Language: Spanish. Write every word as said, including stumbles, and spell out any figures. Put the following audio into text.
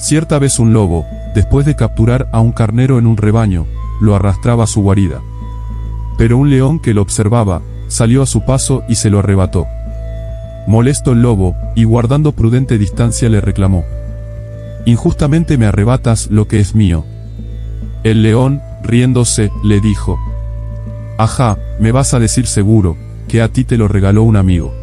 Cierta vez un lobo, después de capturar a un carnero en un rebaño, lo arrastraba a su guarida. Pero un león que lo observaba, salió a su paso y se lo arrebató. Molesto el lobo, y guardando prudente distancia le reclamó: «Injustamente me arrebatas lo que es mío». El león, riéndose, le dijo: «Ajá, me vas a decir seguro, que a ti te lo regaló un amigo».